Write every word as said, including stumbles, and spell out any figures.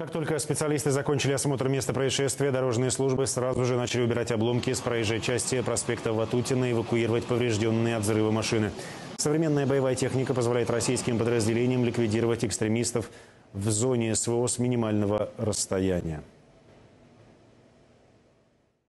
Как только специалисты закончили осмотр места происшествия, дорожные службы сразу же начали убирать обломки с проезжей части проспекта Ватутина и эвакуировать поврежденные от взрыва машины. Современная боевая техника позволяет российским подразделениям ликвидировать экстремистов в зоне СВО с минимального расстояния.